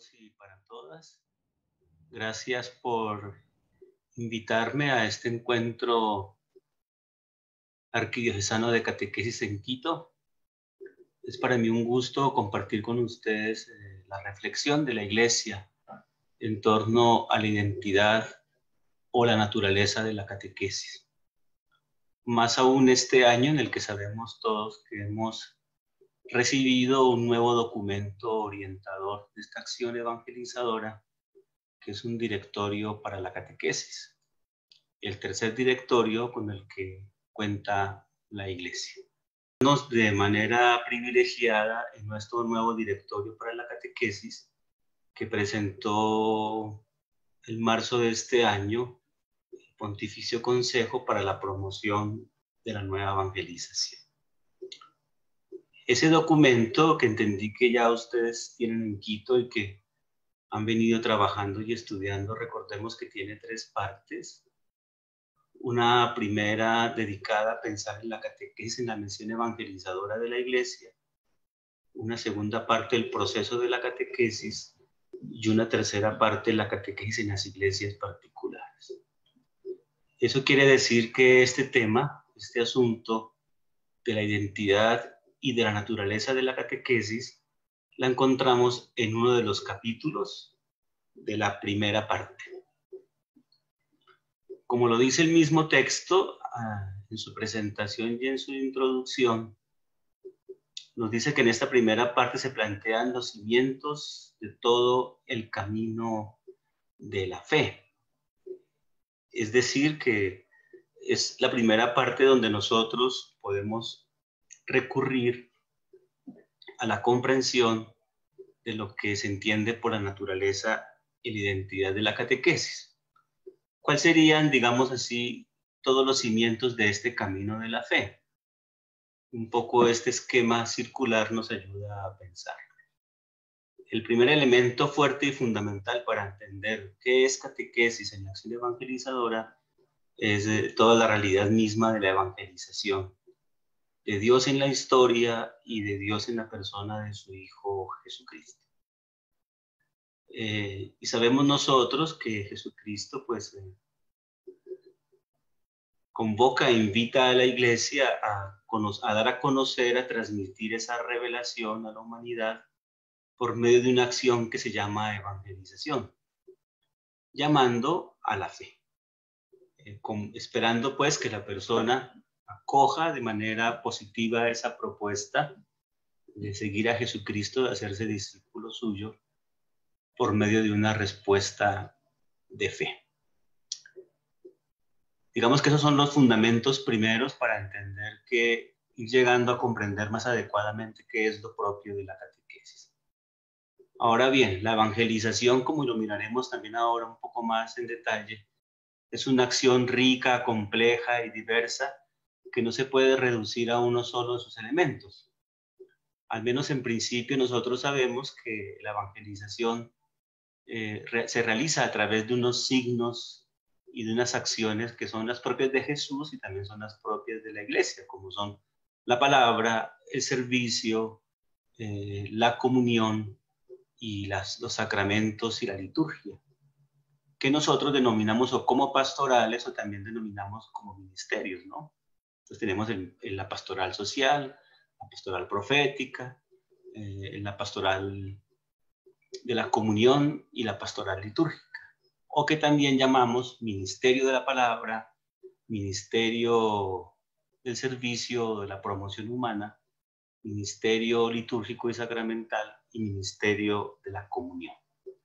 todos y para todas. Gracias por invitarme a este encuentro arquidiocesano de catequesis en Quito. Es para mí un gusto compartir con ustedes la reflexión de la Iglesia en torno a la identidad o la naturaleza de la catequesis. Más aún este año en el que sabemos todos que hemos recibido un nuevo documento orientador de esta acción evangelizadora, que es un directorio para la catequesis, el tercer directorio con el que cuenta la Iglesia. De manera privilegiada en nuestro nuevo directorio para la catequesis, que presentó en marzo de este año el Pontificio Consejo para la Promoción de la Nueva Evangelización. Ese documento, que entendí que ya ustedes tienen en Quito y que han venido trabajando y estudiando, recordemos que tiene 3 partes. Una primera dedicada a pensar en la catequesis, en la misión evangelizadora de la Iglesia. Una segunda parte, el proceso de la catequesis. Y una tercera parte, la catequesis en las iglesias particulares. Eso quiere decir que este tema, este asunto de la identidad y de la naturaleza de la catequesis, la encontramos en uno de los capítulos de la primera parte. Como lo dice el mismo texto, en su presentación y en su introducción, nos dice que en esta primera parte se plantean los cimientos de todo el camino de la fe. Es decir, que es la primera parte donde nosotros podemos recurrir a la comprensión de lo que se entiende por la naturaleza y la identidad de la catequesis. ¿Cuáles serían, digamos así, todos los cimientos de este camino de la fe? Un poco este esquema circular nos ayuda a pensar. El primer elemento fuerte y fundamental para entender qué es catequesis en la acción evangelizadora es toda la realidad misma de la evangelización, de Dios en la historia y de Dios en la persona de su Hijo Jesucristo. Y sabemos nosotros que Jesucristo convoca e invita a la Iglesia a dar a conocer, a transmitir esa revelación a la humanidad por medio de una acción que se llama evangelización, llamando a la fe, esperando pues que la persona acoja de manera positiva esa propuesta de seguir a Jesucristo, de hacerse discípulo suyo, por medio de una respuesta de fe. Digamos que esos son los fundamentos primeros para entender ir llegando a comprender más adecuadamente qué es lo propio de la catequesis. Ahora bien, la evangelización, como lo miraremos también ahora un poco más en detalle, es una acción rica, compleja y diversa que no se puede reducir a uno solo de sus elementos. Al menos en principio nosotros sabemos que la evangelización se realiza a través de unos signos y de unas acciones que son las propias de Jesús y también son las propias de la Iglesia, como son la palabra, el servicio, la comunión y los sacramentos y la liturgia, que nosotros denominamos o como pastorales o también denominamos como ministerios, ¿no? Entonces tenemos la pastoral social, la pastoral profética, la pastoral de la comunión y la pastoral litúrgica, o que también llamamos ministerio de la palabra, ministerio del servicio, de la promoción humana, ministerio litúrgico y sacramental y ministerio de la comunión.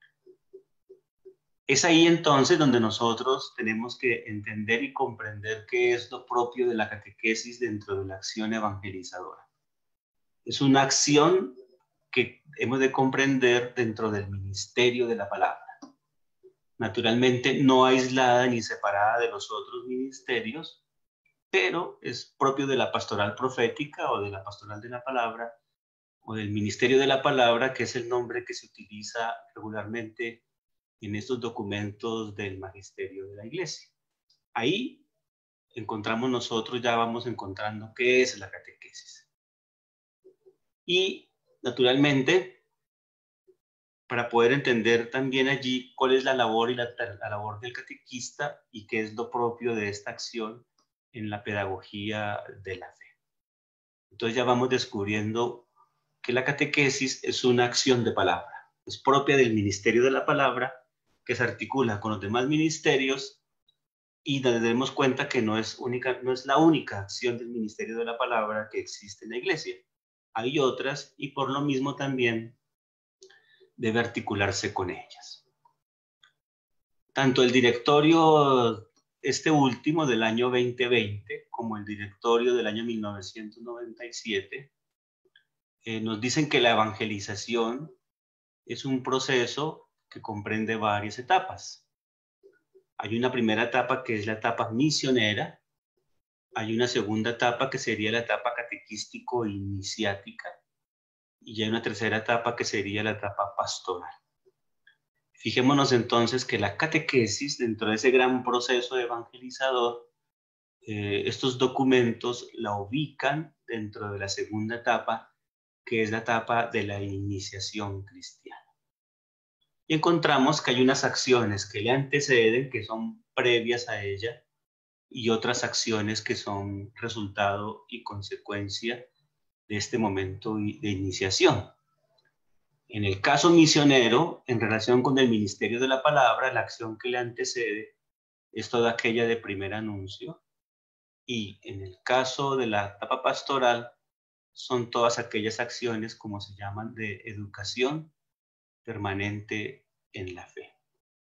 Es ahí entonces donde nosotros tenemos que entender y comprender qué es lo propio de la catequesis dentro de la acción evangelizadora. Es una acción que hemos de comprender dentro del ministerio de la palabra. Naturalmente no aislada ni separada de los otros ministerios, pero es propio de la pastoral profética o de la pastoral de la palabra o del ministerio de la palabra, que es el nombre que se utiliza regularmente en estos documentos del magisterio de la Iglesia. Ahí encontramos nosotros, ya vamos encontrando qué es la catequesis. Y naturalmente para poder entender también allí cuál es la labor y la labor del catequista y qué es lo propio de esta acción en la pedagogía de la fe. Entonces ya vamos descubriendo que la catequesis es una acción de palabra, es propia del ministerio de la palabra, que se articula con los demás ministerios, y nos demos cuenta que no es la única acción del ministerio de la palabra que existe en la iglesia. Hay otras, y por lo mismo también debe articularse con ellas. Tanto el directorio, este último del año 2020, como el directorio del año 1997, nos dicen que la evangelización es un proceso que comprende varias etapas. Hay una primera etapa que es la etapa misionera, hay una segunda etapa que sería la etapa catequístico-iniciática, y hay una tercera etapa que sería la etapa pastoral. Fijémonos entonces que la catequesis, dentro de ese gran proceso evangelizador, estos documentos la ubican dentro de la segunda etapa, que es la etapa de la iniciación cristiana. Y encontramos que hay unas acciones que le anteceden, que son previas a ella, y otras acciones que son resultado y consecuencia de este momento de iniciación. En el caso misionero, en relación con el ministerio de la palabra, la acción que le antecede es toda aquella de primer anuncio, y en el caso de la etapa pastoral, son todas aquellas acciones, como se llaman, de educación permanente en la fe.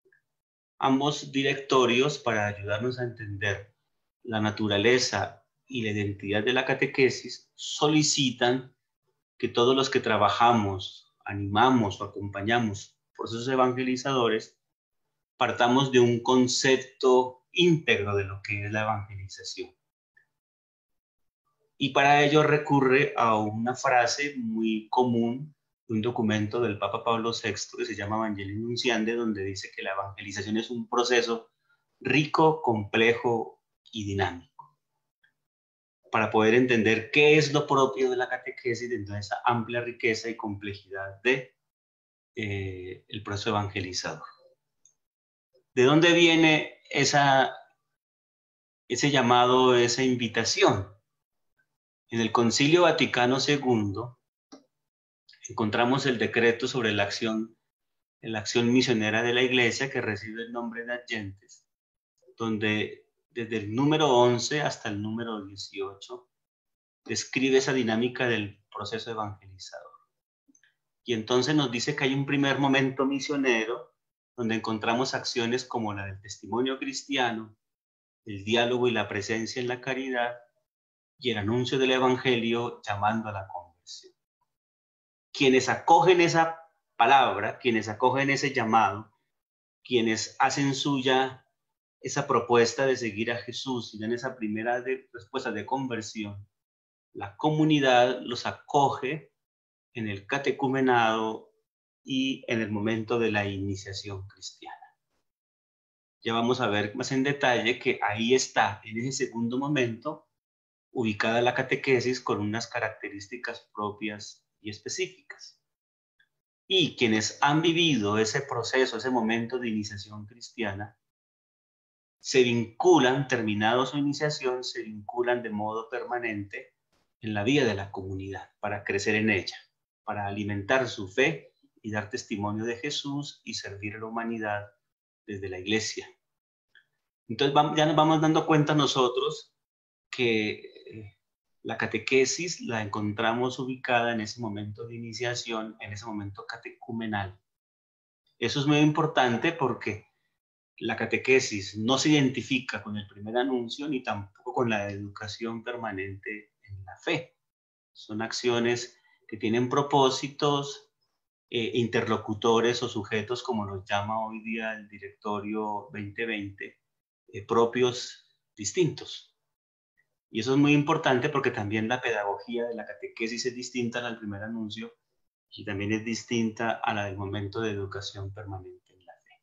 Ambos directorios, para ayudarnos a entender la naturaleza y la identidad de la catequesis, solicitan que todos los que trabajamos, animamos o acompañamos procesos evangelizadores, partamos de un concepto íntegro de lo que es la evangelización. Y para ello recurre a una frase muy común de un documento del Papa Pablo VI que se llama Evangelii Nunciandi, donde dice que la evangelización es un proceso rico, complejo y dinámico. Para poder entender qué es lo propio de la catequesis dentro de esa amplia riqueza y complejidad de el proceso evangelizador. ¿De dónde viene ese llamado, esa invitación? En el Concilio Vaticano II encontramos el decreto sobre la acción misionera de la Iglesia, que recibe el nombre de Adyentes, donde desde el número 11 hasta el número 18 describe esa dinámica del proceso evangelizador. Y entonces nos dice que hay un primer momento misionero donde encontramos acciones como la del testimonio cristiano, el diálogo y la presencia en la caridad, y el anuncio del evangelio llamando a la conversión. Quienes acogen esa palabra, quienes acogen ese llamado, quienes hacen suya esa propuesta de seguir a Jesús y dan esa primera respuesta de conversión, la comunidad los acoge en el catecumenado y en el momento de la iniciación cristiana. Ya vamos a ver más en detalle que ahí está, en ese segundo momento, ubicada la catequesis con unas características propias y específicas. Y quienes han vivido ese proceso, ese momento de iniciación cristiana, se vinculan, terminado su iniciación, se vinculan de modo permanente en la vida de la comunidad para crecer en ella, para alimentar su fe y dar testimonio de Jesús y servir a la humanidad desde la iglesia. Entonces ya nos vamos dando cuenta nosotros que la catequesis la encontramos ubicada en ese momento de iniciación, en ese momento catecumenal. Eso es muy importante porque la catequesis no se identifica con el primer anuncio ni tampoco con la educación permanente en la fe. Son acciones que tienen propósitos, interlocutores o sujetos, como los llama hoy día el Directorio 2020, propios, distintos. Y eso es muy importante porque también la pedagogía de la catequesis es distinta a la del primer anuncio y también es distinta a la del momento de educación permanente en la fe.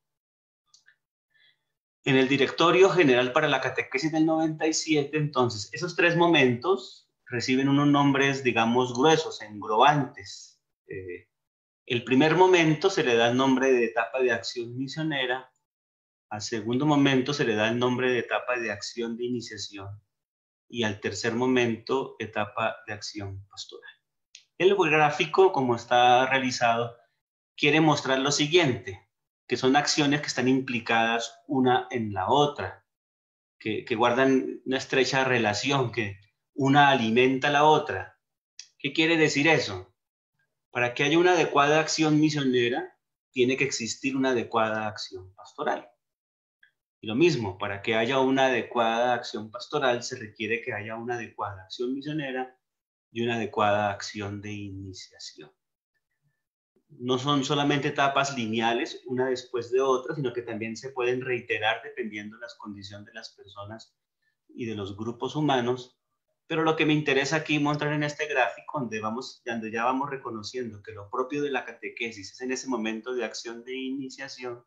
En el Directorio General para la Catequesis del 97, entonces, esos tres momentos reciben unos nombres, digamos, gruesos, englobantes. El primer momento se le da el nombre de etapa de acción misionera, al segundo momento se le da el nombre de etapa de acción de iniciación y al tercer momento etapa de acción pastoral. El gráfico, como está realizado, quiere mostrar lo siguiente, que son acciones que están implicadas una en la otra, que guardan una estrecha relación, que una alimenta a la otra. ¿Qué quiere decir eso? Para que haya una adecuada acción misionera, tiene que existir una adecuada acción pastoral. Y lo mismo, para que haya una adecuada acción pastoral, se requiere que haya una adecuada acción misionera y una adecuada acción de iniciación. No son solamente etapas lineales, una después de otra, sino que también se pueden reiterar dependiendo de las condiciones de las personas y de los grupos humanos. Pero lo que me interesa aquí mostrar en este gráfico, donde ya vamos reconociendo que lo propio de la catequesis es en ese momento de acción de iniciación,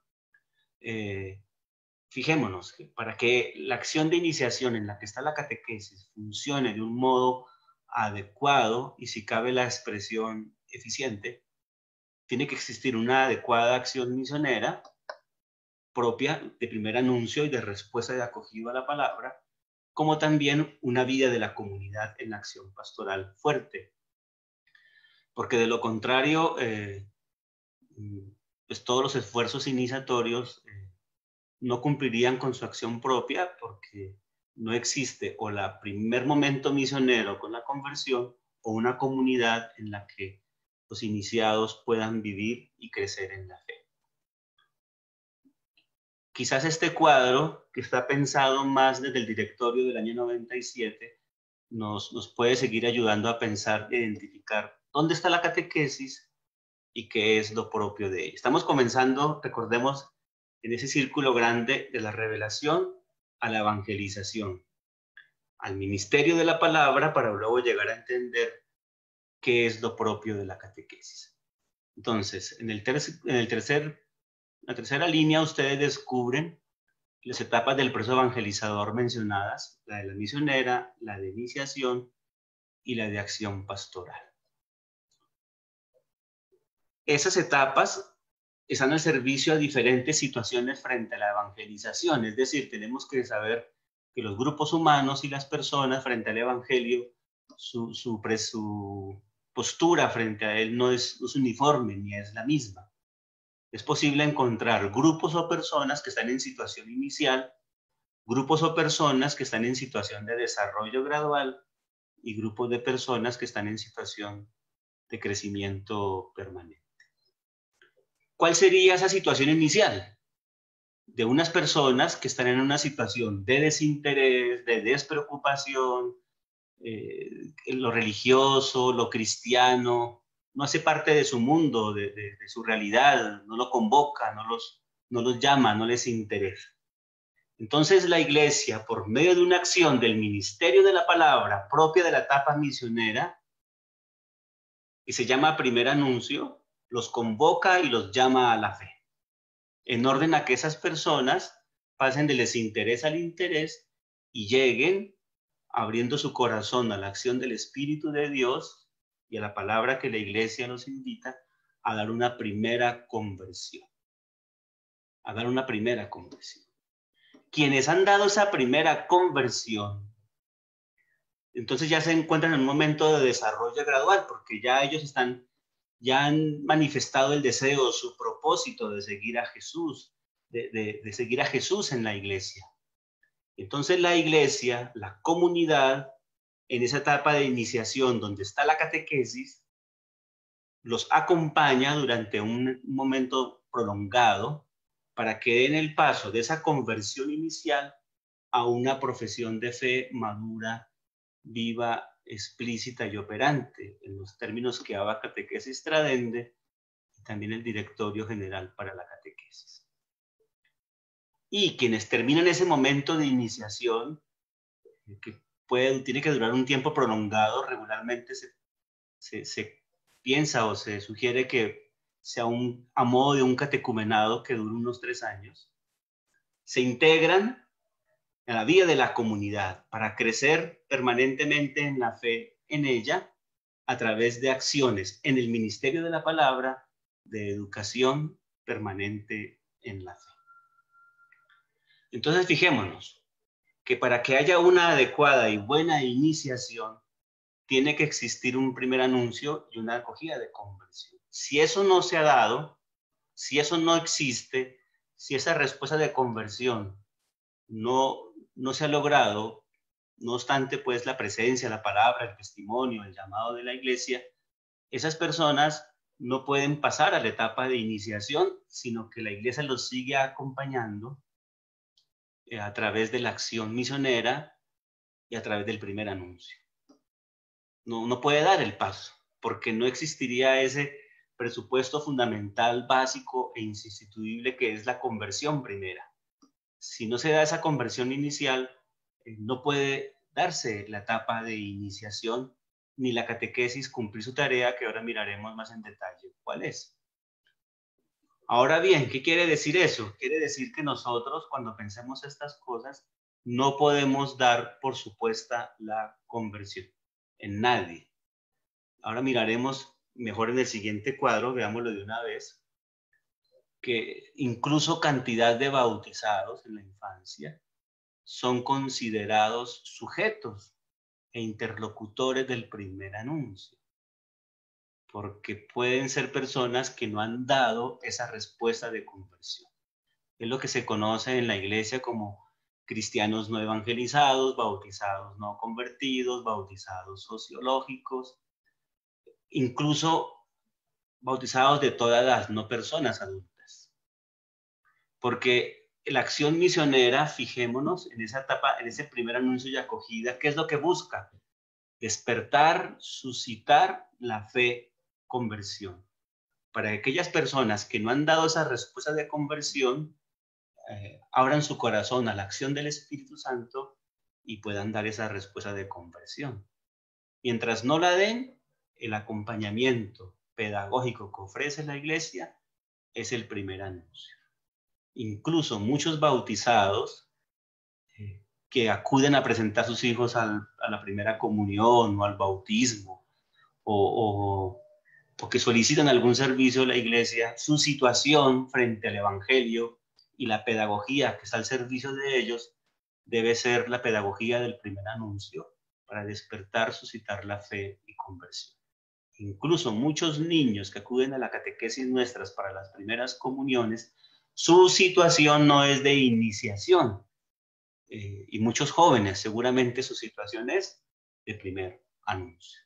fijémonos que para que la acción de iniciación en la que está la catequesis funcione de un modo adecuado y, si cabe la expresión, eficiente, tiene que existir una adecuada acción misionera propia de primer anuncio y de respuesta de acogida a la palabra, como también una vida de la comunidad en la acción pastoral fuerte. Porque de lo contrario, pues todos los esfuerzos iniciatorios no cumplirían con su acción propia, porque no existe o la primer momento misionero con la conversión o una comunidad en la que los iniciados puedan vivir y crecer en la fe. Quizás este cuadro, que está pensado más desde el directorio del año 97, nos puede seguir ayudando a pensar e identificar dónde está la catequesis y qué es lo propio de ella. Estamos comenzando, recordemos, en ese círculo grande de la revelación a la evangelización, al ministerio de la palabra, para luego llegar a entender qué es lo propio de la catequesis. Entonces, en la tercera línea ustedes descubren las etapas del proceso evangelizador mencionadas, la de la misionera, la de iniciación y la de acción pastoral. Esas etapas están al servicio a diferentes situaciones frente a la evangelización, es decir, tenemos que saber que los grupos humanos y las personas frente al evangelio, su postura frente a él no es uniforme ni es la misma. Es posible encontrar grupos o personas que están en situación inicial, grupos o personas que están en situación de desarrollo gradual y grupos de personas que están en situación de crecimiento permanente. ¿Cuál sería esa situación inicial? De unas personas que están en una situación de desinterés, de despreocupación, lo religioso, lo cristiano, no hace parte de su mundo, de su realidad, no lo convoca, no los llama, no les interesa. Entonces la Iglesia, por medio de una acción del ministerio de la palabra propia de la etapa misionera, que se llama primer anuncio, los convoca y los llama a la fe, en orden a que esas personas pasen del desinterés al interés y lleguen abriendo su corazón a la acción del Espíritu de Dios y a la palabra que la Iglesia nos invita a dar una primera conversión. A dar una primera conversión. Quienes han dado esa primera conversión, entonces ya se encuentran en un momento de desarrollo gradual, porque ya ellos ya han manifestado el deseo, su propósito de seguir a Jesús, de seguir a Jesús en la iglesia. Entonces la iglesia, la comunidad, en esa etapa de iniciación donde está la catequesis, los acompaña durante un momento prolongado para que den el paso de esa conversión inicial a una profesión de fe madura, viva, explícita y operante, en los términos que ABA Catequesis Tradende y también el Directorio General para la Catequesis. Y quienes terminan ese momento de iniciación, que tiene que durar un tiempo prolongado, regularmente se piensa o se sugiere que sea a modo de un catecumenado que dure unos 3 años, se integran a la vida de la comunidad para crecer permanentemente en la fe en ella a través de acciones en el ministerio de la palabra de educación permanente en la fe. Entonces, fijémonos que para que haya una adecuada y buena iniciación, tiene que existir un primer anuncio y una acogida de conversión. Si eso no se ha dado, si eso no existe, si esa respuesta de conversión no se ha logrado, no obstante, pues, la presencia, la palabra, el testimonio, el llamado de la iglesia, esas personas no pueden pasar a la etapa de iniciación, sino que la iglesia los sigue acompañando a través de la acción misionera y a través del primer anuncio. No puede dar el paso, porque no existiría ese presupuesto fundamental, básico e insustituible que es la conversión primera. Si no se da esa conversión inicial, no puede darse la etapa de iniciación ni la catequesis cumplir su tarea, que ahora miraremos más en detalle cuál es. Ahora bien, ¿qué quiere decir eso? Quiere decir que nosotros, cuando pensemos estas cosas, no podemos dar por supuesta la conversión en nadie. Ahora miraremos mejor en el siguiente cuadro, veámoslo de una vez, que incluso cantidad de bautizados en la infancia son considerados sujetos e interlocutores del primer anuncio, porque pueden ser personas que no han dado esa respuesta de conversión. Es lo que se conoce en la iglesia como cristianos no evangelizados, bautizados no convertidos, bautizados sociológicos, incluso bautizados de toda edad, no personas adultas. Porque la acción misionera, fijémonos en esa etapa, en ese primer anuncio y acogida, ¿qué es lo que busca? Despertar, suscitar la fe, conversión. Para aquellas personas que no han dado esa respuesta de conversión, abran su corazón a la acción del Espíritu Santo y puedan dar esa respuesta de conversión. Mientras no la den, el acompañamiento pedagógico que ofrece la iglesia es el primer anuncio. Incluso muchos bautizados que acuden a presentar a sus hijos a la primera comunión o al bautismo o que solicitan algún servicio de la iglesia, su situación frente al evangelio y la pedagogía que está al servicio de ellos debe ser la pedagogía del primer anuncio para despertar, suscitar la fe y conversión. Incluso muchos niños que acuden a la catequesis nuestras para las primeras comuniones, su situación no es de iniciación. Y muchos jóvenes, seguramente su situación es de primer anuncio.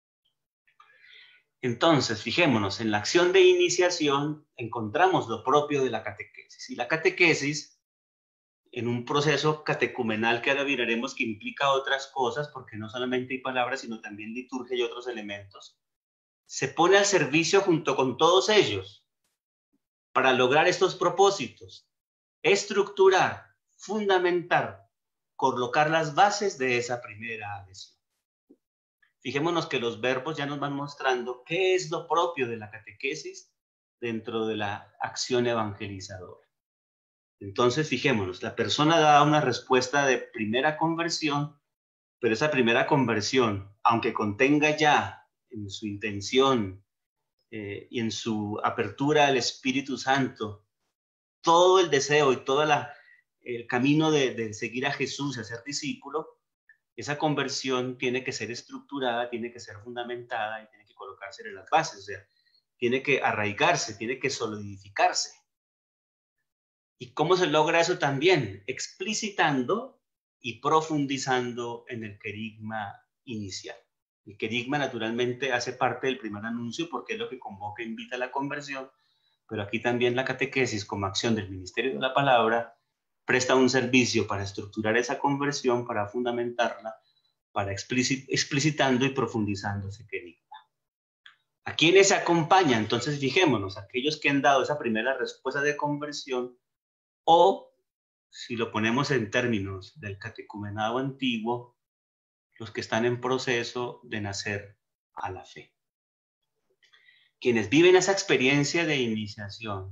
Entonces, fijémonos, en la acción de iniciación encontramos lo propio de la catequesis. Y la catequesis, en un proceso catecumenal que ahora miraremos que implica otras cosas, porque no solamente hay palabras, sino también liturgia y otros elementos, se pone al servicio junto con todos ellos para lograr estos propósitos, estructurar, fundamentar, colocar las bases de esa primera adhesión. Fijémonos que los verbos ya nos van mostrando qué es lo propio de la catequesis dentro de la acción evangelizadora. Entonces, fijémonos, la persona da una respuesta de primera conversión, pero esa primera conversión, aunque contenga ya en su intención y en su apertura al Espíritu Santo todo el deseo y todo el camino de seguir a Jesús y ser discípulo, esa conversión tiene que ser estructurada, tiene que ser fundamentada y tiene que colocarse en las bases, o sea, tiene que arraigarse, tiene que solidificarse. ¿Y cómo se logra eso también? Explicitando y profundizando en el querigma inicial. El querigma naturalmente hace parte del primer anuncio porque es lo que convoca e invita a la conversión, pero aquí también la catequesis como acción del ministerio de la palabra presta un servicio para estructurar esa conversión, para fundamentarla, para explicitando y profundizando ese querigma. ¿A quiénes se acompaña? Entonces fijémonos, aquellos que han dado esa primera respuesta de conversión o, si lo ponemos en términos del catecumenado antiguo, los que están en proceso de nacer a la fe. Quienes viven esa experiencia de iniciación,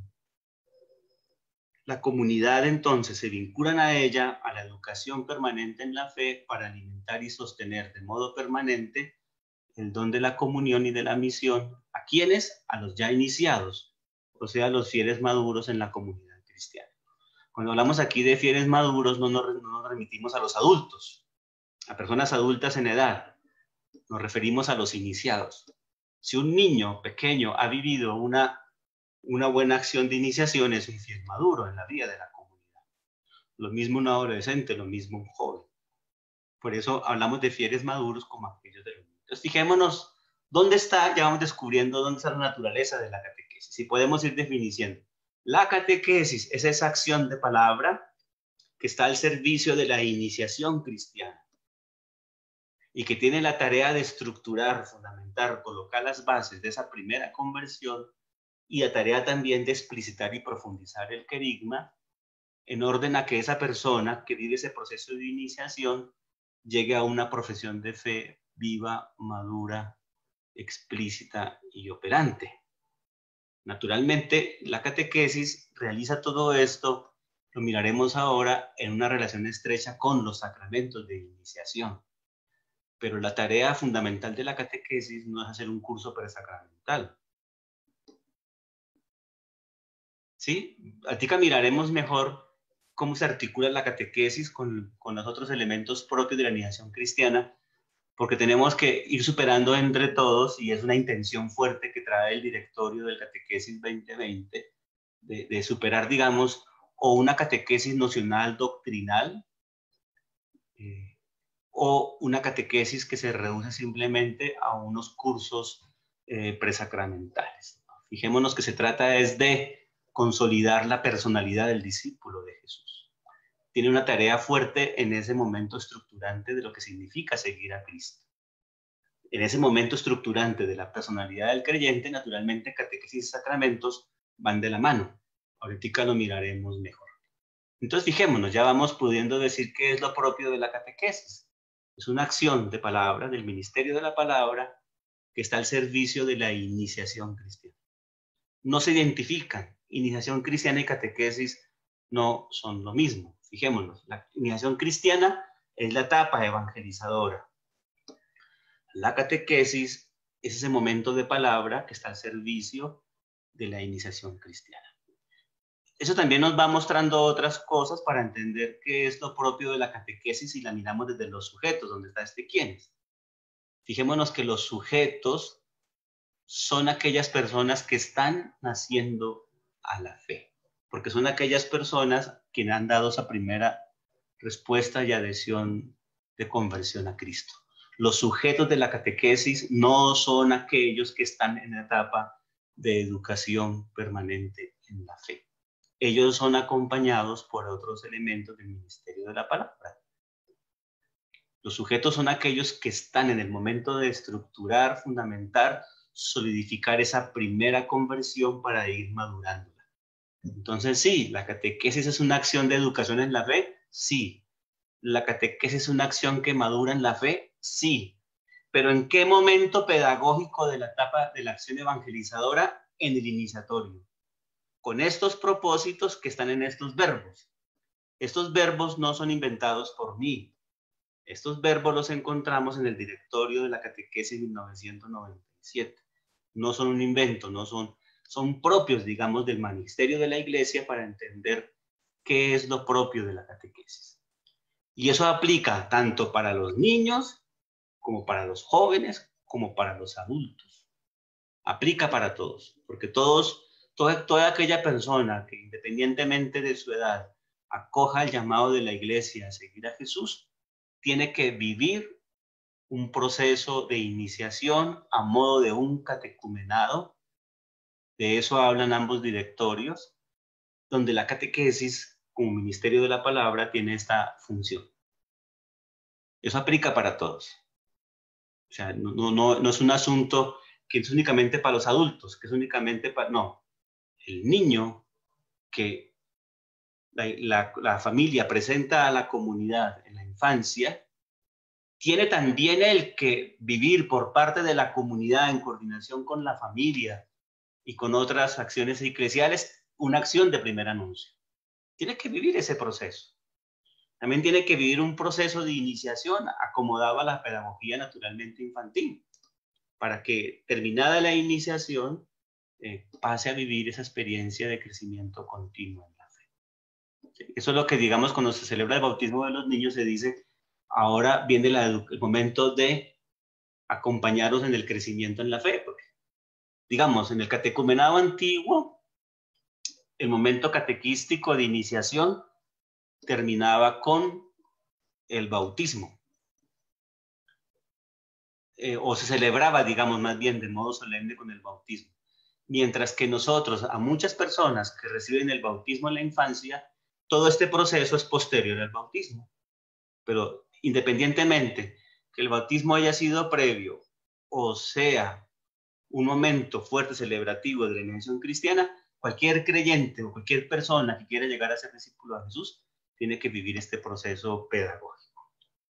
la comunidad entonces se vinculan a ella, a la educación permanente en la fe para alimentar y sostener de modo permanente el don de la comunión y de la misión. ¿A quiénes? A los ya iniciados, o sea, los fieles maduros en la comunidad cristiana. Cuando hablamos aquí de fieles maduros, no nos remitimos a los adultos, a personas adultas en edad, nos referimos a los iniciados. Si un niño pequeño ha vivido una buena acción de iniciación, es un fiel maduro en la vida de la comunidad. Lo mismo un adolescente, lo mismo un joven. Por eso hablamos de fieles maduros como aquellos de los niños. Entonces, fijémonos dónde está, ya vamos descubriendo dónde está la naturaleza de la catequesis. Y podemos ir definiendo. La catequesis es esa acción de palabra que está al servicio de la iniciación cristiana y que tiene la tarea de estructurar, fundamentar, colocar las bases de esa primera conversión y la tarea también de explicitar y profundizar el querigma en orden a que esa persona que vive ese proceso de iniciación llegue a una profesión de fe viva, madura, explícita y operante. Naturalmente, la catequesis realiza todo esto, lo miraremos ahora, en una relación estrecha con los sacramentos de iniciación. Pero la tarea fundamental de la catequesis no es hacer un curso presacramental. ¿Sí? Ahorita miraremos mejor cómo se articula la catequesis con los otros elementos propios de la iniciación cristiana, porque tenemos que ir superando entre todos, y es una intención fuerte que trae el directorio del Catequesis 2020, de superar, digamos, o una catequesis nocional doctrinal, o una catequesis que se reduce simplemente a unos cursos presacramentales. Fijémonos que se trata es de consolidar la personalidad del discípulo de Jesús. Tiene una tarea fuerte en ese momento estructurante de lo que significa seguir a Cristo. En ese momento estructurante de la personalidad del creyente, naturalmente catequesis y sacramentos van de la mano. Ahorita lo miraremos mejor. Entonces fijémonos, ya vamos pudiendo decir qué es lo propio de la catequesis. Es una acción de palabra, del ministerio de la palabra, que está al servicio de la iniciación cristiana. No se identifican. Iniciación cristiana y catequesis no son lo mismo. Fijémonos, la iniciación cristiana es la etapa evangelizadora. La catequesis es ese momento de palabra que está al servicio de la iniciación cristiana. Eso también nos va mostrando otras cosas para entender qué es lo propio de la catequesis si la miramos desde los sujetos, donde está quiénes. Fijémonos que los sujetos son aquellas personas que están naciendo a la fe, porque son aquellas personas que han dado esa primera respuesta y adhesión de conversión a Cristo. Los sujetos de la catequesis no son aquellos que están en la etapa de educación permanente en la fe. Ellos son acompañados por otros elementos del ministerio de la palabra. Los sujetos son aquellos que están en el momento de estructurar, fundamentar, solidificar esa primera conversión para ir madurándola. Entonces, sí, la catequesis es una acción de educación en la fe, sí. La catequesis es una acción que madura en la fe, sí. Pero ¿en qué momento pedagógico de la etapa de la acción evangelizadora? En el iniciatorio. Con estos propósitos que están en estos verbos. Estos verbos no son inventados por mí. Estos verbos los encontramos en el directorio de la catequesis de 1997. No son un invento, son propios, digamos, del magisterio de la Iglesia para entender qué es lo propio de la catequesis. Y eso aplica tanto para los niños, como para los jóvenes, como para los adultos. Aplica para todos, porque toda aquella persona que independientemente de su edad acoja el llamado de la Iglesia a seguir a Jesús, tiene que vivir un proceso de iniciación a modo de un catecumenado. De eso hablan ambos directorios, donde la catequesis, como ministerio de la palabra, tiene esta función. Eso aplica para todos. O sea, no es un asunto que es únicamente para los adultos, que es únicamente para... No, el niño que la familia presenta a la comunidad en la infancia, tiene también el que vivir por parte de la comunidad en coordinación con la familia y con otras acciones eclesiales, una acción de primer anuncio. Tiene que vivir ese proceso. También tiene que vivir un proceso de iniciación acomodado a la pedagogía naturalmente infantil, para que terminada la iniciación pase a vivir esa experiencia de crecimiento continuo en la fe. Eso es lo que, digamos, cuando se celebra el bautismo de los niños, se dice, ahora viene el momento de acompañarlos en el crecimiento en la fe, porque, digamos, en el catecumenado antiguo, el momento catequístico de iniciación terminaba con el bautismo, o se celebraba, digamos, más bien de modo solemne con el bautismo. Mientras que nosotros, a muchas personas que reciben el bautismo en la infancia, todo este proceso es posterior al bautismo. Pero independientemente que el bautismo haya sido previo o sea un momento fuerte celebrativo de la iniciación cristiana, cualquier creyente o cualquier persona que quiera llegar a ser discípulo de Jesús tiene que vivir este proceso pedagógico.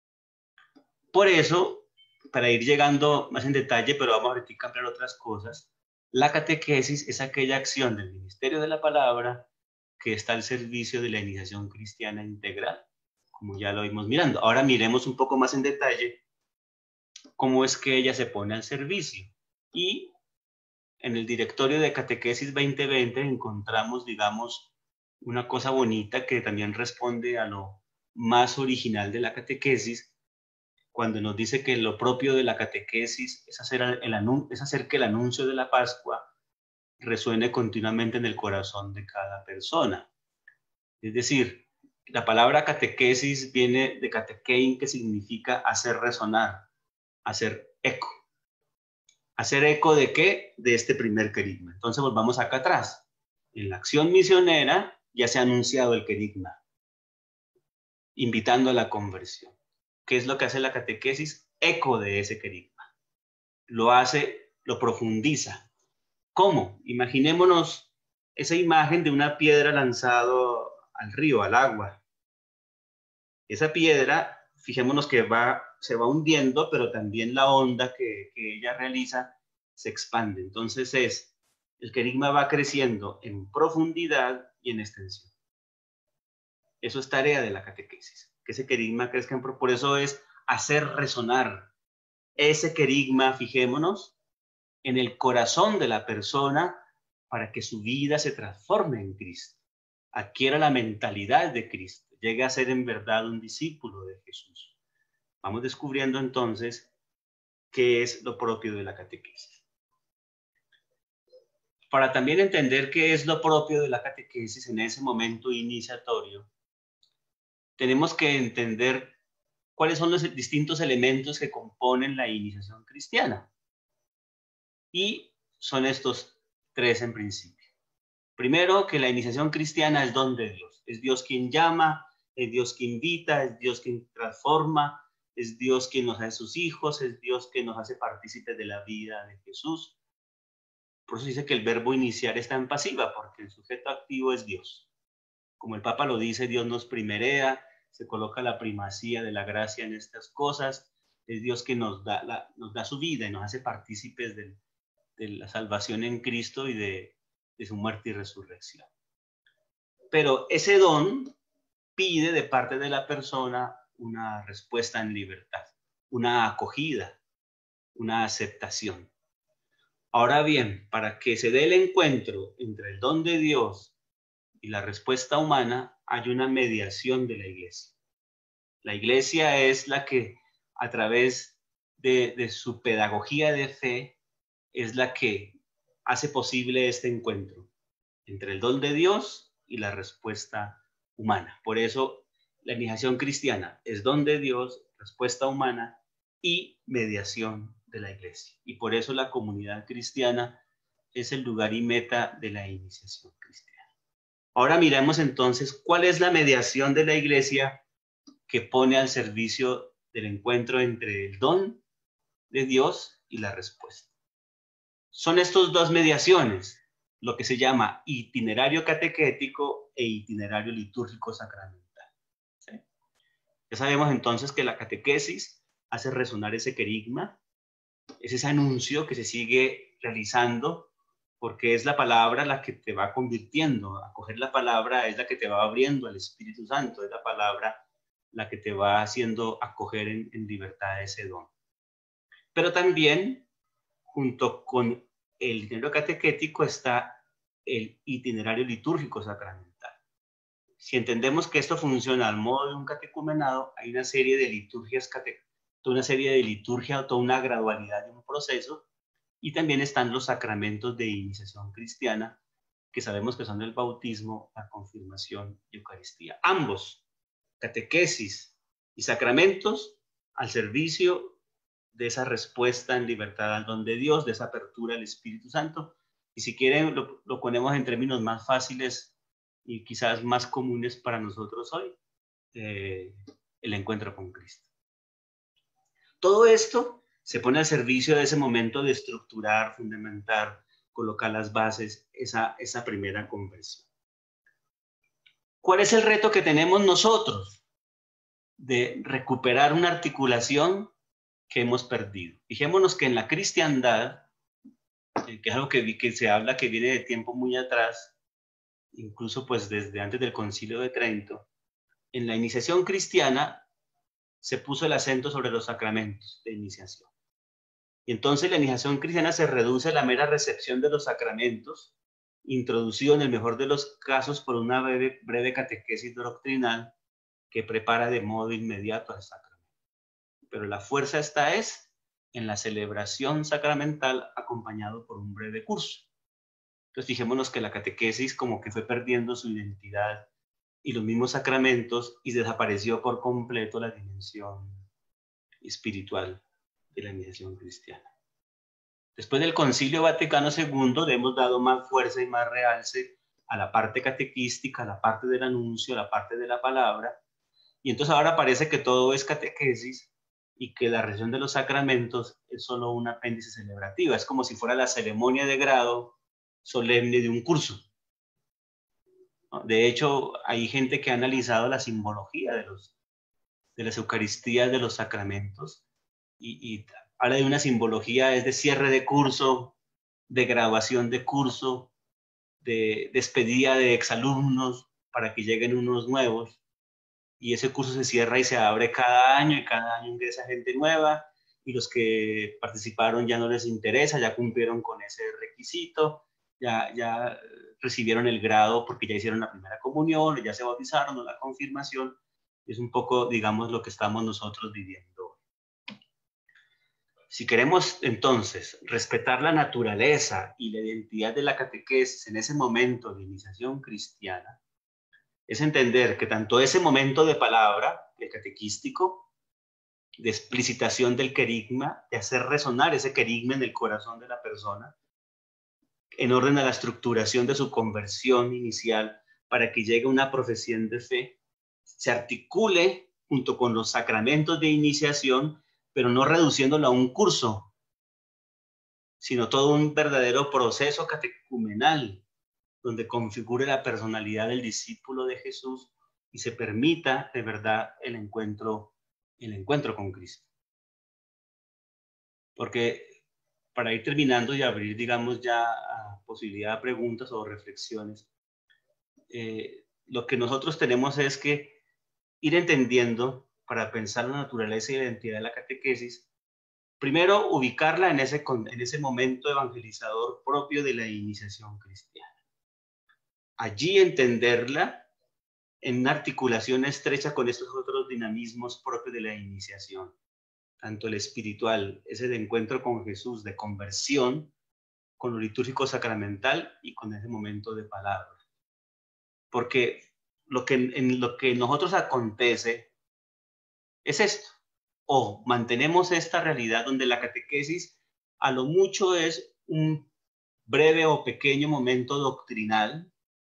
Por eso, para ir llegando más en detalle, pero vamos a ampliar otras cosas, la catequesis es aquella acción del ministerio de la palabra que está al servicio de la iniciación cristiana integral, como ya lo vimos mirando. Ahora miremos un poco más en detalle cómo es que ella se pone al servicio. Y en el directorio de Catequesis 2020 encontramos, digamos, una cosa bonita que también responde a lo más original de la catequesis, cuando nos dice que lo propio de la catequesis es hacer que el anuncio de la Pascua resuene continuamente en el corazón de cada persona. Es decir, la palabra catequesis viene de catequein, que significa hacer resonar, hacer eco. ¿Hacer eco de qué? De este primer querigma. Entonces volvamos acá atrás. En la acción misionera ya se ha anunciado el querigma, invitando a la conversión. ¿Qué es lo que hace la catequesis? Eco de ese querigma. Lo hace, lo profundiza. ¿Cómo? Imaginémonos esa imagen de una piedra lanzado al río, al agua. Esa piedra, fijémonos que se va hundiendo, pero también la onda que ella realiza se expande. Entonces el querigma va creciendo en profundidad y en extensión. Eso es tarea de la catequesis, que ese querigma crezca en profundidad. Por eso es hacer resonar ese querigma, fijémonos, en el corazón de la persona para que su vida se transforme en Cristo, adquiera la mentalidad de Cristo, llegue a ser en verdad un discípulo de Jesús. Vamos descubriendo entonces qué es lo propio de la catequesis. Para también entender qué es lo propio de la catequesis en ese momento iniciatorio, tenemos que entender cuáles son los distintos elementos que componen la iniciación cristiana. Y son estos tres en principio. Primero, que la iniciación cristiana es don de Dios. Es Dios quien llama, es Dios quien invita, es Dios quien transforma, es Dios quien nos hace sus hijos, es Dios quien nos hace partícipes de la vida de Jesús. Por eso dice que el verbo iniciar está en pasiva, porque el sujeto activo es Dios. Como el Papa lo dice, Dios nos primerea, se coloca la primacía de la gracia en estas cosas. Es Dios que nos da su vida y nos hace partícipes de la salvación en Cristo y de su muerte y resurrección. Pero ese don pide de parte de la persona una respuesta en libertad, una acogida, una aceptación. Ahora bien, para que se dé el encuentro entre el don de Dios y la respuesta humana, hay una mediación de la Iglesia. La Iglesia es la que, a través de su pedagogía de fe, es la que hace posible este encuentro entre el don de Dios y la respuesta humana. Por eso la iniciación cristiana es don de Dios, respuesta humana y mediación de la Iglesia. Y por eso la comunidad cristiana es el lugar y meta de la iniciación cristiana. Ahora miremos entonces cuál es la mediación de la Iglesia que pone al servicio del encuentro entre el don de Dios y la respuesta. Son estas dos mediaciones, lo que se llama itinerario catequético e itinerario litúrgico sacramental. ¿Sí? Ya sabemos entonces que la catequesis hace resonar ese querigma, es ese anuncio que se sigue realizando, porque es la palabra la que te va convirtiendo. Acoger la palabra es la que te va abriendo al Espíritu Santo, es la palabra la que te va haciendo acoger en libertad ese don. Pero también, junto con el itinerario catequético está el itinerario litúrgico sacramental. Si entendemos que esto funciona al modo de un catecumenado, hay una serie de liturgias, toda una serie de liturgia, toda una gradualidad de un proceso, y también están los sacramentos de iniciación cristiana, que sabemos que son el bautismo, la confirmación y Eucaristía. Ambos, catequesis y sacramentos, al servicio de esa respuesta en libertad al don de Dios, de esa apertura al Espíritu Santo. Y si quieren, lo ponemos en términos más fáciles y quizás más comunes para nosotros hoy, el encuentro con Cristo. Todo esto se pone al servicio de ese momento de estructurar, fundamentar, colocar las bases, esa primera conversión. ¿Cuál es el reto que tenemos nosotros? De recuperar una articulación que hemos perdido. Fijémonos que en la cristiandad, que es algo que se habla que viene de tiempo muy atrás, incluso pues desde antes del Concilio de Trento, en la iniciación cristiana se puso el acento sobre los sacramentos de iniciación. Y entonces la iniciación cristiana se reduce a la mera recepción de los sacramentos, introducido en el mejor de los casos por una breve catequesis doctrinal que prepara de modo inmediato al sacramento. Pero la fuerza está en la celebración sacramental acompañado por un breve curso. Entonces fijémonos que la catequesis como que fue perdiendo su identidad y los mismos sacramentos y desapareció por completo la dimensión espiritual de la iniciación cristiana. Después del Concilio Vaticano II le hemos dado más fuerza y más realce a la parte catequística, a la parte del anuncio, a la parte de la palabra, y entonces ahora parece que todo es catequesis y que la recepción de los sacramentos es solo un apéndice celebrativa, es como si fuera la ceremonia de grado solemne de un curso. De hecho, hay gente que ha analizado la simbología de las Eucaristías, de los sacramentos, y habla de una simbología, es de cierre de curso, de graduación de curso, de despedida de exalumnos para que lleguen unos nuevos, y ese curso se cierra y se abre cada año, y cada año ingresa gente nueva, y los que participaron ya no les interesa, ya cumplieron con ese requisito, ya recibieron el grado porque ya hicieron la primera comunión, ya se bautizaron, o la confirmación. Es un poco, digamos, lo que estamos nosotros viviendo. Si queremos entonces respetar la naturaleza y la identidad de la catequesis en ese momento de iniciación cristiana, es entender que tanto ese momento de palabra, el catequístico, de explicitación del querigma, de hacer resonar ese querigma en el corazón de la persona, en orden a la estructuración de su conversión inicial para que llegue una profesión de fe, se articule junto con los sacramentos de iniciación, pero no reduciéndolo a un curso, sino todo un verdadero proceso catecumenal, donde configure la personalidad del discípulo de Jesús y se permita de verdad el encuentro con Cristo. Porque para ir terminando y abrir, digamos, ya a posibilidad de preguntas o reflexiones, lo que nosotros tenemos es que ir entendiendo, para pensar la naturaleza y la identidad de la catequesis, primero ubicarla en ese momento evangelizador propio de la iniciación cristiana. Allí entenderla en una articulación estrecha con estos otros dinamismos propios de la iniciación, tanto el espiritual, ese de encuentro con Jesús, de conversión, con lo litúrgico sacramental y con ese momento de palabra. Porque en lo que nosotros acontece es esto, o mantenemos esta realidad donde la catequesis a lo mucho es un breve o pequeño momento doctrinal,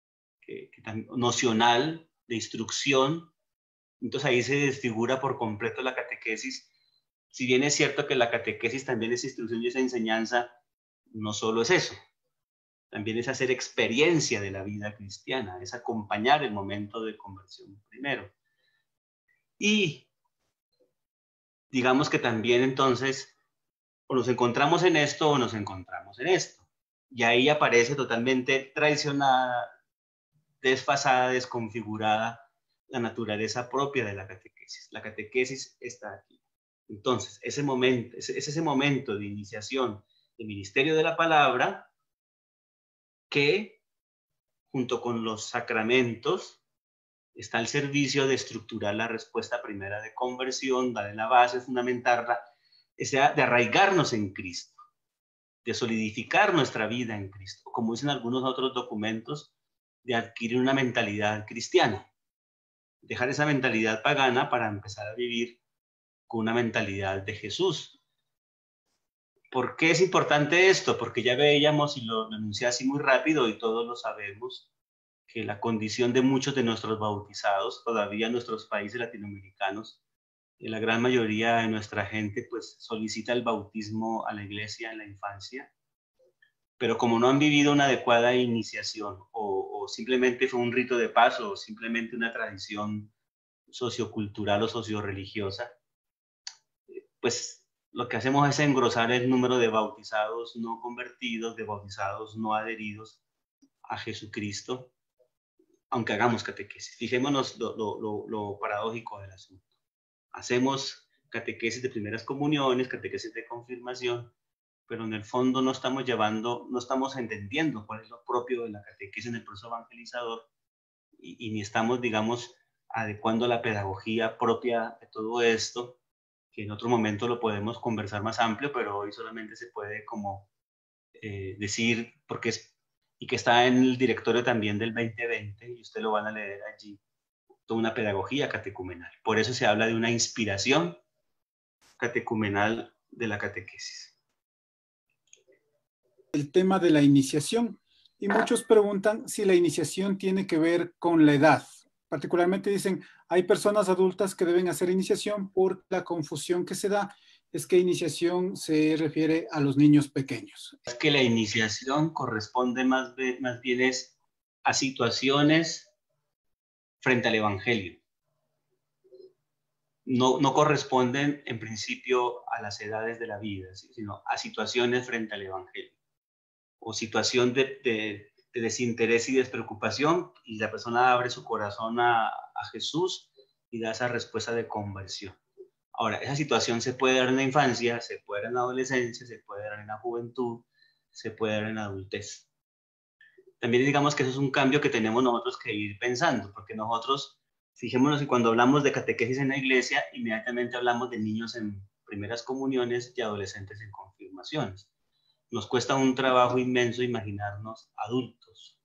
nocional, de instrucción. Entonces ahí se desfigura por completo la catequesis. Si bien es cierto que la catequesis también es instrucción y esa enseñanza, no solo es eso, también es hacer experiencia de la vida cristiana, es acompañar el momento de conversión primero. Y digamos que también entonces o nos encontramos en esto o nos encontramos en esto. Y ahí aparece totalmente traicionada, desfasada, desconfigurada la naturaleza propia de la catequesis. La catequesis está aquí. Entonces, es ese momento de iniciación el ministerio de la palabra, que junto con los sacramentos está al servicio de estructurar la respuesta primera de conversión, darle la base, fundamentarla, o sea, de arraigarnos en Cristo, de solidificar nuestra vida en Cristo, como dicen algunos otros documentos, de adquirir una mentalidad cristiana, dejar esa mentalidad pagana para empezar a vivir con una mentalidad de Jesús. ¿Por qué es importante esto? Porque ya veíamos, y lo enuncié así muy rápido y todos lo sabemos, que la condición de muchos de nuestros bautizados, todavía en nuestros países latinoamericanos, la gran mayoría de nuestra gente pues solicita el bautismo a la iglesia en la infancia, pero como no han vivido una adecuada iniciación o simplemente fue un rito de paso o simplemente una tradición sociocultural o socioreligiosa, pues lo que hacemos es engrosar el número de bautizados no convertidos, de bautizados no adheridos a Jesucristo, aunque hagamos catequesis. Fijémonos lo paradójico del asunto. Hacemos catequesis de primeras comuniones, catequesis de confirmación, pero en el fondo no estamos no estamos entendiendo cuál es lo propio de la catequesis en el proceso evangelizador y ni estamos, digamos, adecuando la pedagogía propia de todo esto, que en otro momento lo podemos conversar más amplio, pero hoy solamente se puede como decir, porque y que está en el directorio también del 2020, y usted lo van a leer allí, toda una pedagogía catecumenal. Por eso se habla de una inspiración catecumenal de la catequesis. El tema de la iniciación, y muchos preguntan si la iniciación tiene que ver con la edad. Particularmente dicen, hay personas adultas que deben hacer iniciación por la confusión que se da, es que iniciación se refiere a los niños pequeños. Es que la iniciación corresponde más bien es a situaciones frente al Evangelio. No corresponden en principio a las edades de la vida, sino a situaciones frente al Evangelio. O situación de desinterés y despreocupación, y la persona abre su corazón a Jesús y da esa respuesta de conversión. Ahora, esa situación se puede dar en la infancia, se puede dar en la adolescencia, se puede dar en la juventud, se puede dar en la adultez. También digamos que eso es un cambio que tenemos nosotros que ir pensando, porque nosotros, fijémonos que cuando hablamos de catequesis en la iglesia, inmediatamente hablamos de niños en primeras comuniones y adolescentes en confirmaciones. Nos cuesta un trabajo inmenso imaginarnos adultos.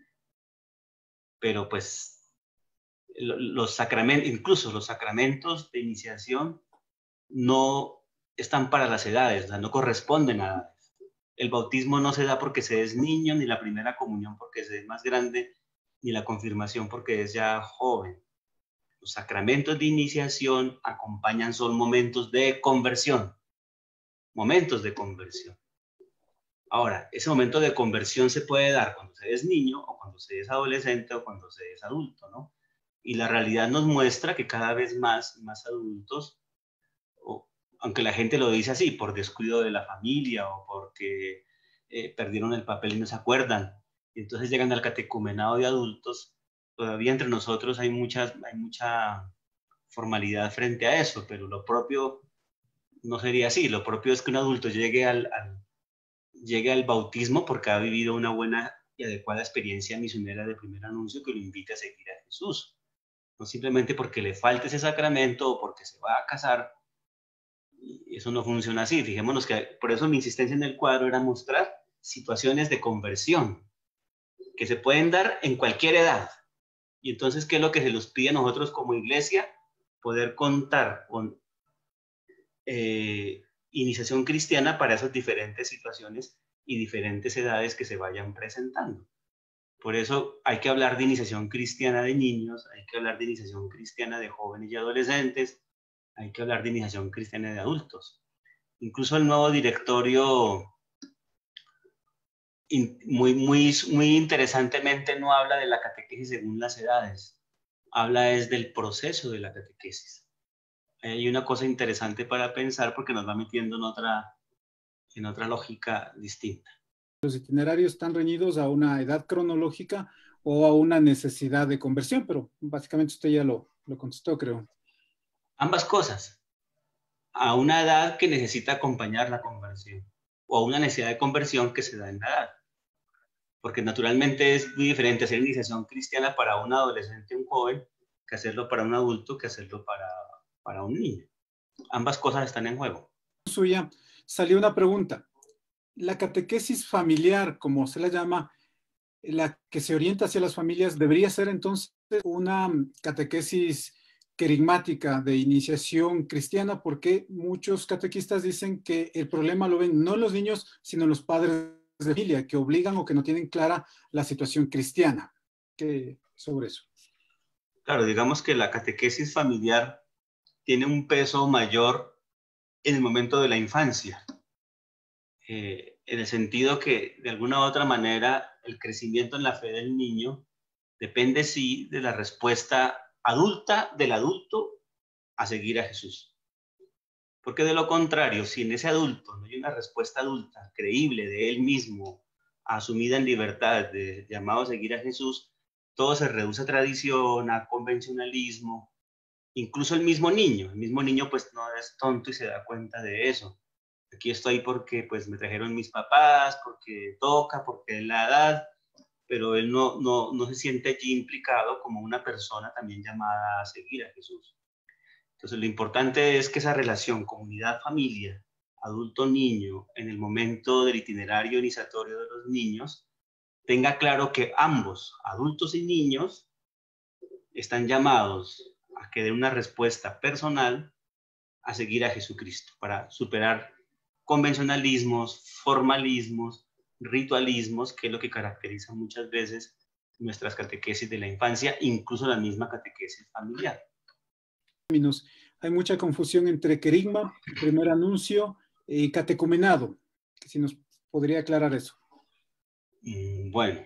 Pero pues los sacramentos, incluso los sacramentos de iniciación no están para las edades, no corresponden a edades. El bautismo no se da porque se es niño, ni la primera comunión porque se es más grande, ni la confirmación porque es ya joven. Los sacramentos de iniciación acompañan, son momentos de conversión. Momentos de conversión. Ahora, ese momento de conversión se puede dar cuando se es niño, o cuando se es adolescente, o cuando se es adulto, ¿no? Y la realidad nos muestra que cada vez más adultos, aunque la gente lo dice así, por descuido de la familia o porque perdieron el papel y no se acuerdan, y entonces llegan al catecumenado de adultos, todavía entre nosotros hay mucha formalidad frente a eso, pero lo propio no sería así. Lo propio es que un adulto llegue al bautismo porque ha vivido una buena y adecuada experiencia misionera de primer anuncio que lo invite a seguir a Jesús. No simplemente porque le falte ese sacramento o porque se va a casar. Eso no funciona así. Fijémonos que por eso mi insistencia en el cuadro era mostrar situaciones de conversión que se pueden dar en cualquier edad. Y entonces, ¿qué es lo que se nos pide a nosotros como iglesia? Poder contar con iniciación cristiana para esas diferentes situaciones y diferentes edades que se vayan presentando. Por eso hay que hablar de iniciación cristiana de niños, hay que hablar de iniciación cristiana de jóvenes y adolescentes, hay que hablar de iniciación cristiana de adultos. Incluso el nuevo directorio muy interesantemente no habla de la catequesis según las edades, habla es del proceso de la catequesis. Hay una cosa interesante para pensar porque nos va metiendo en otra lógica distinta. Los itinerarios están reñidos a una edad cronológica o a una necesidad de conversión, pero básicamente usted ya lo contestó, creo. Ambas cosas, a una edad que necesita acompañar la conversión. o a una necesidad de conversión que se da en la edad. Porque naturalmente es muy diferente hacer iniciación cristiana para un adolescente o un joven que hacerlo para un adulto, que hacerlo para un niño. Ambas cosas están en juego. Suya salió una pregunta. La catequesis familiar, como se la llama, la que se orienta hacia las familias, debería ser entonces una catequesis querigmática de iniciación cristiana, porque muchos catequistas dicen que el problema lo ven no los niños, sino los padres de familia, que obligan o que no tienen clara la situación cristiana. ¿Qué sobre eso? Claro, digamos que la catequesis familiar tiene un peso mayor en el momento de la infancia, en el sentido que de alguna u otra manera el crecimiento en la fe del niño depende sí de la respuesta adulta del adulto a seguir a Jesús. Porque de lo contrario, si en ese adulto no hay una respuesta adulta, creíble de él mismo, asumida en libertad, de llamado a seguir a Jesús, todo se reduce a tradición, a convencionalismo. Incluso el mismo niño pues no es tonto y se da cuenta de eso. Aquí estoy porque pues me trajeron mis papás, porque toca, porque es la edad, pero él no se siente allí implicado como una persona también llamada a seguir a Jesús. Entonces, lo importante es que esa relación comunidad-familia, adulto-niño, en el momento del itinerario iniciatorio de los niños, tenga claro que ambos, adultos y niños, están llamados a que den una respuesta personal a seguir a Jesucristo para superar convencionalismos, formalismos, ritualismos, que es lo que caracteriza muchas veces nuestras catequesis de la infancia, incluso la misma catequesis familiar. Hay mucha confusión entre querigma, primer anuncio, y catecumenado. Si nos podría aclarar eso. Bueno,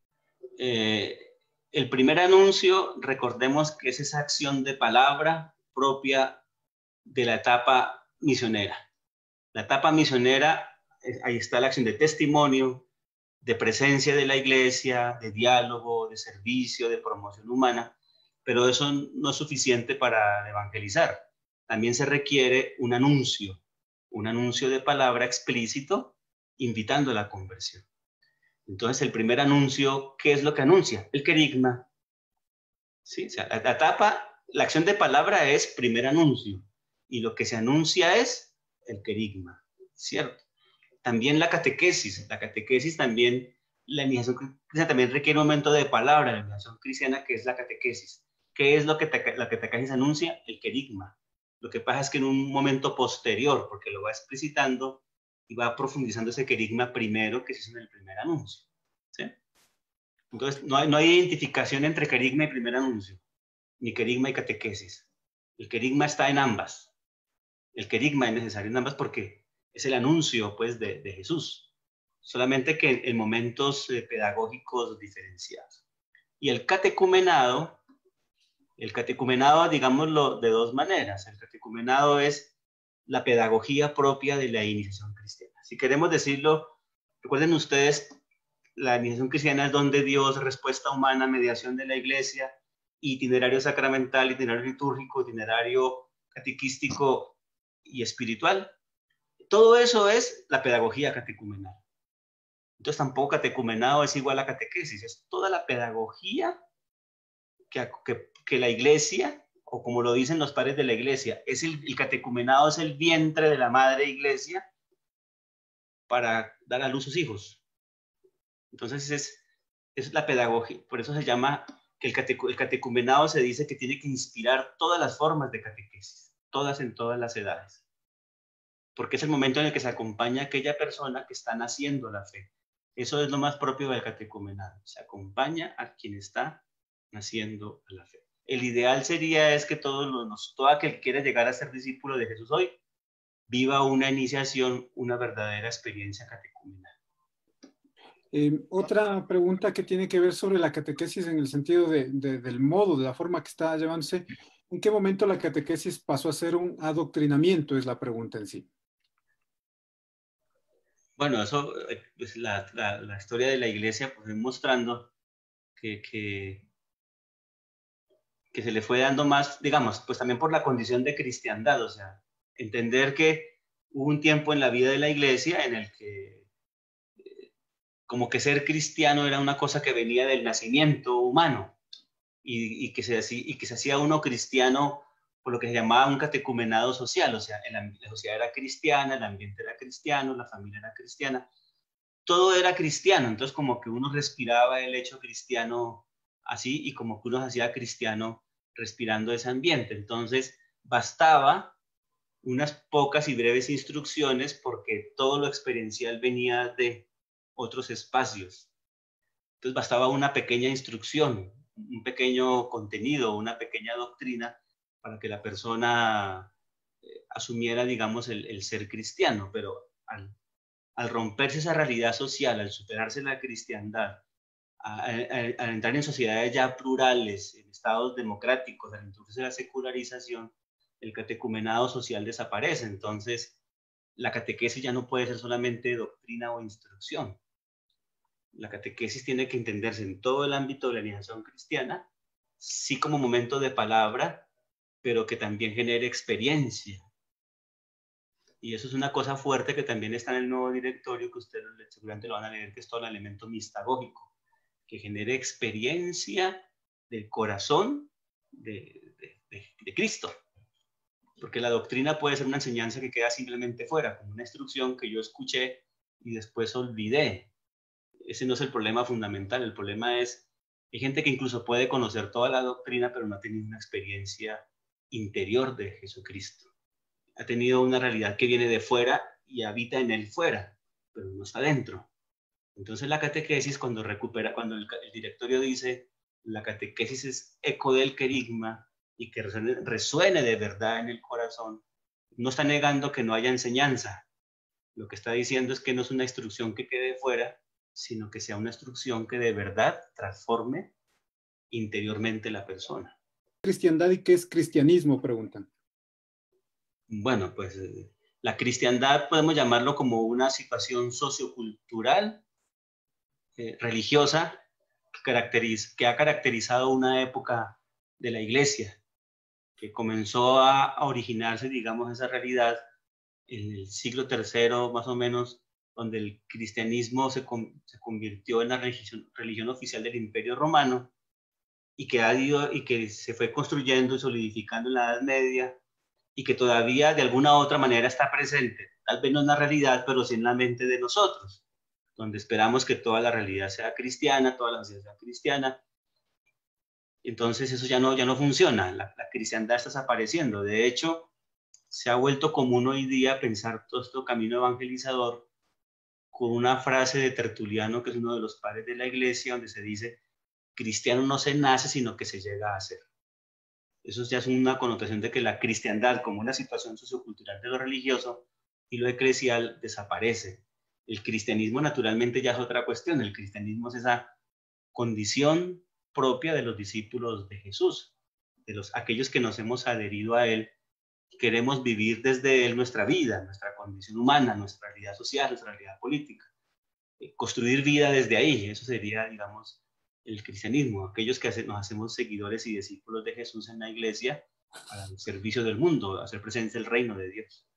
el primer anuncio, recordemos que es esa acción de palabra propia de la etapa misionera. La etapa misionera, ahí está la acción de testimonio, de presencia de la iglesia, de diálogo, de servicio, de promoción humana, pero eso no es suficiente para evangelizar. También se requiere un anuncio de palabra explícito invitando a la conversión. Entonces, el primer anuncio, ¿qué es lo que anuncia? El querigma. ¿Sí? O sea, la etapa, la acción de palabra es primer anuncio y lo que se anuncia es el querigma, ¿cierto? También la catequesis también, la iniciación cristiana también requiere un momento de palabra, la iniciación cristiana, que es la catequesis. ¿Qué es lo que la catequesis anuncia? El querigma. Lo que pasa es que en un momento posterior, porque lo va explicitando y va profundizando ese querigma primero que se hizo en el primer anuncio. ¿Sí? Entonces, no hay identificación entre querigma y primer anuncio, ni querigma y catequesis. El querigma está en ambas. El querigma es necesario en ambas porque es el anuncio, pues, de Jesús. Solamente que en momentos pedagógicos diferenciados. Y el catecumenado, digámoslo de dos maneras. El catecumenado es la pedagogía propia de la iniciación cristiana. Si queremos decirlo, recuerden ustedes, la iniciación cristiana es don de Dios, respuesta humana, mediación de la iglesia, itinerario sacramental, itinerario litúrgico, itinerario catequístico y espiritual. Todo eso es la pedagogía catecumenal. Entonces tampoco catecumenado es igual a catequesis, es toda la pedagogía que la iglesia, o como lo dicen los padres de la iglesia, el catecumenado es el vientre de la madre iglesia para dar a luz sus hijos. Entonces es la pedagogía, por eso se llama que el catecumenado se dice que tiene que inspirar todas las formas de catequesis, todas en todas las edades. Porque es el momento en el que se acompaña a aquella persona que está naciendo la fe. Eso es lo más propio del catecumenado. Se acompaña a quien está naciendo a la fe. El ideal sería es que todo aquel que quiera llegar a ser discípulo de Jesús hoy, viva una iniciación, una verdadera experiencia catecumenal. Otra pregunta que tiene que ver sobre la catequesis en el sentido del modo, de la forma que está llevándose. ¿En qué momento la catequesis pasó a ser un adoctrinamiento? Es la pregunta en sí. Bueno, eso, pues la historia de la iglesia pues, es mostrando que se le fue dando más, digamos, pues también por la condición de cristiandad, o sea, entender que hubo un tiempo en la vida de la iglesia en el que como que ser cristiano era una cosa que venía del nacimiento humano y que se hacía uno cristiano por lo que se llamaba un catecumenado social, o sea, la sociedad era cristiana, el ambiente era cristiano, la familia era cristiana, todo era cristiano, entonces como que uno respiraba el hecho cristiano así y como que uno se hacía cristiano respirando ese ambiente, entonces bastaba unas pocas y breves instrucciones porque todo lo experiencial venía de otros espacios. Entonces bastaba una pequeña instrucción, un pequeño contenido, una pequeña doctrina para que la persona asumiera, digamos, el ser cristiano, pero al romperse esa realidad social, al superarse la cristiandad, al entrar en sociedades ya plurales, en estados democráticos, al introducirse la secularización, el catecumenado social desaparece. Entonces, la catequesis ya no puede ser solamente doctrina o instrucción. La catequesis tiene que entenderse en todo el ámbito de la animación cristiana, sí como momento de palabra, pero que también genere experiencia. Y eso es una cosa fuerte que también está en el nuevo directorio, que ustedes seguramente lo van a leer, que es todo el elemento mistagógico, que genere experiencia del corazón de Cristo. Porque la doctrina puede ser una enseñanza que queda simplemente fuera, como una instrucción que yo escuché y después olvidé. Ese no es el problema fundamental, el problema es, hay gente que incluso puede conocer toda la doctrina, pero no ha tenido una experiencia interior de Jesucristo. Ha tenido una realidad que viene de fuera y habita en él fuera, pero no está dentro. Entonces la catequesis, cuando el directorio dice, la catequesis es eco del querigma y que resuene de verdad en el corazón, no está negando que no haya enseñanza. Lo que está diciendo es que no es una instrucción que quede fuera, sino que sea una instrucción que de verdad transforme interiormente la persona. ¿Cristiandad y qué es cristianismo? Preguntan. Bueno, pues la cristiandad podemos llamarlo como una situación sociocultural, religiosa, que ha caracterizado una época de la iglesia, que comenzó a originarse, digamos, esa realidad en el siglo III más o menos, donde el cristianismo se convirtió en la religión oficial del Imperio Romano y que se fue construyendo y solidificando en la Edad Media y que todavía de alguna u otra manera está presente, tal vez no en la realidad, pero sí en la mente de nosotros, donde esperamos que toda la realidad sea cristiana, toda la sociedad sea cristiana. Entonces eso ya no funciona, la cristiandad está desapareciendo. De hecho, se ha vuelto común hoy día pensar todo este camino evangelizador con una frase de Tertuliano, que es uno de los padres de la iglesia, donde se dice, cristiano no se nace, sino que se llega a ser. Eso ya es una connotación de que la cristiandad, como una situación sociocultural de lo religioso y lo eclesial, desaparece. El cristianismo naturalmente ya es otra cuestión. El cristianismo es esa condición propia de los discípulos de Jesús, aquellos que nos hemos adherido a él, queremos vivir desde él nuestra vida, nuestra condición humana, nuestra realidad social, nuestra realidad política. Construir vida desde ahí, eso sería, digamos, el cristianismo, aquellos que nos hacemos seguidores y discípulos de Jesús en la iglesia para el servicio del mundo, hacer presente el reino de Dios.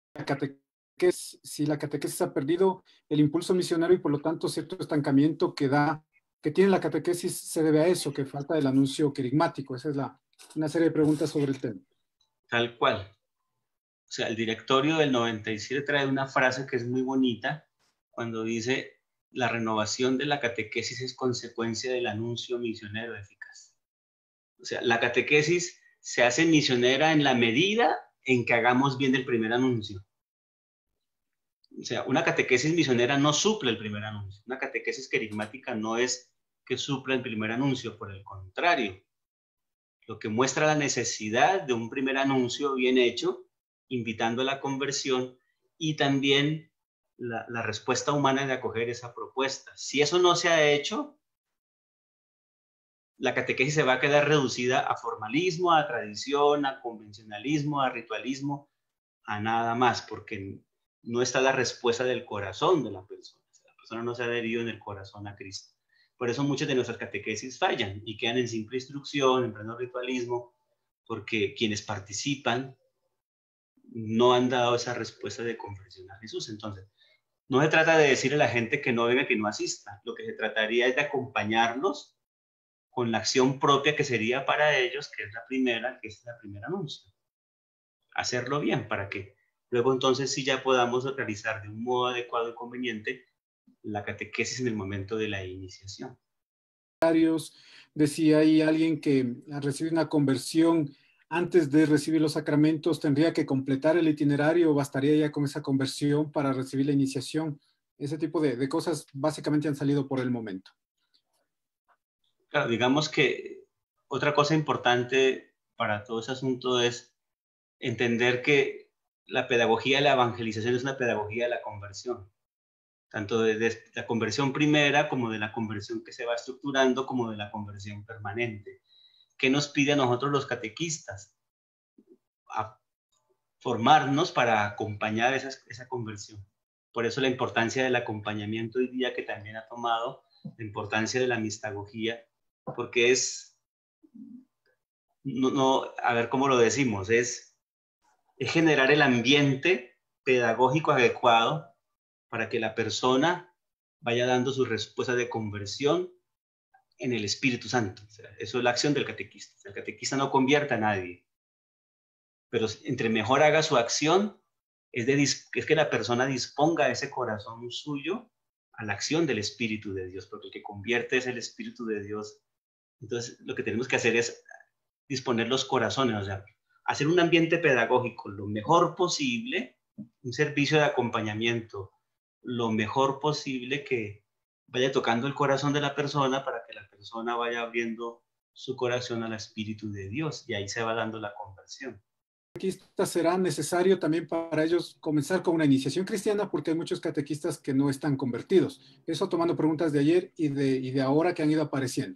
Si la catequesis ha perdido el impulso misionero y por lo tanto cierto estancamiento que tiene la catequesis se debe a eso, que falta el anuncio querigmático. Esa es una serie de preguntas sobre el tema. Tal cual. O sea, el directorio del 97 trae una frase que es muy bonita cuando dice, la renovación de la catequesis es consecuencia del anuncio misionero eficaz. O sea, la catequesis se hace misionera en la medida en que hagamos bien el primer anuncio. O sea, una catequesis misionera no suple el primer anuncio. Una catequesis querigmática no es que supla el primer anuncio, por el contrario. Lo que muestra la necesidad de un primer anuncio bien hecho, invitando a la conversión y también la respuesta humana de acoger esa propuesta. Si eso no se ha hecho, la catequesis se va a quedar reducida a formalismo, a tradición, a convencionalismo, a ritualismo, a nada más, porque no está la respuesta del corazón de la persona. La persona no se ha adherido en el corazón a Cristo. Por eso muchas de nuestras catequesis fallan y quedan en simple instrucción, en pleno ritualismo, porque quienes participan no han dado esa respuesta de conversión a Jesús. Entonces, no se trata de decirle a la gente que no venga, que no asista. Lo que se trataría es de acompañarlos con la acción propia que sería para ellos, que es la primera anuncio. Hacerlo bien para que luego entonces sí ya podamos realizar de un modo adecuado y conveniente la catequesis en el momento de la iniciación. Decía ahí alguien que al recibir una conversión, antes de recibir los sacramentos, tendría que completar el itinerario o bastaría ya con esa conversión para recibir la iniciación. Ese tipo de cosas básicamente han salido por el momento. Claro, digamos que otra cosa importante para todo ese asunto es entender que la pedagogía de la evangelización es una pedagogía de la conversión, tanto de la conversión primera como de la conversión que se va estructurando, como de la conversión permanente. ¿Qué nos pide a nosotros los catequistas? A formarnos para acompañar esa conversión. Por eso la importancia del acompañamiento hoy día que también ha tomado, la importancia de la mistagogía, porque es, a ver cómo lo decimos, es generar el ambiente pedagógico adecuado para que la persona vaya dando sus respuestas de conversión en el Espíritu Santo. O sea, eso es la acción del catequista. O sea, el catequista no convierte a nadie, pero entre mejor haga su acción, es que la persona disponga ese corazón suyo a la acción del Espíritu de Dios, porque el que convierte es el Espíritu de Dios. Entonces, lo que tenemos que hacer es disponer los corazones, o sea, hacer un ambiente pedagógico lo mejor posible, un servicio de acompañamiento lo mejor posible que vaya tocando el corazón de la persona para que la persona vaya abriendo su corazón al Espíritu de Dios y ahí se va dando la conversión. Catequistas será necesario también para ellos comenzar con una iniciación cristiana porque hay muchos catequistas que no están convertidos. Eso tomando preguntas de ayer y de ahora que han ido apareciendo.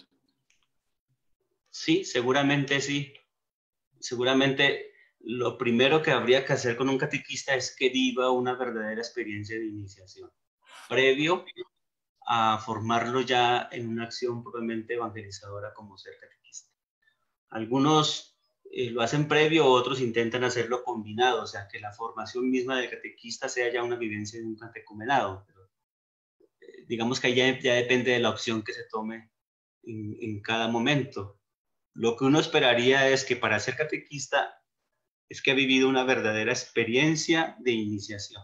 Sí, seguramente sí. Seguramente lo primero que habría que hacer con un catequista es que viva una verdadera experiencia de iniciación, previo a formarlo ya en una acción propiamente evangelizadora como ser catequista. Algunos lo hacen previo, otros intentan hacerlo combinado, o sea, que la formación misma del catequista sea ya una vivencia de un catecumenado. Pero, digamos que ya depende de la opción que se tome en cada momento. Lo que uno esperaría es que para ser catequista es que ha vivido una verdadera experiencia de iniciación.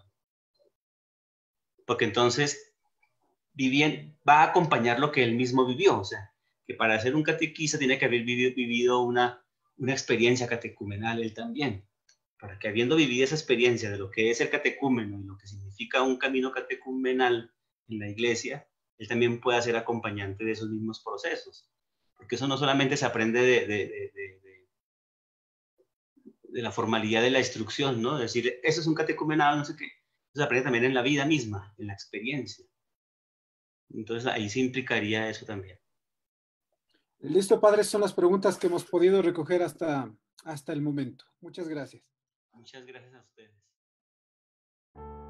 Porque entonces va a acompañar lo que él mismo vivió. O sea, que para ser un catequista tiene que haber vivido una experiencia catecumenal él también. Para que habiendo vivido esa experiencia de lo que es el catecúmeno y lo que significa un camino catecumenal en la iglesia, él también pueda ser acompañante de esos mismos procesos. Porque eso no solamente se aprende de la formalidad de la instrucción, ¿no? Es decir, eso es un catecumenado, no sé qué. Eso se aprende también en la vida misma, en la experiencia. Entonces ahí se implicaría eso también. Listo, padres, son las preguntas que hemos podido recoger hasta el momento. Muchas gracias. Muchas gracias a ustedes.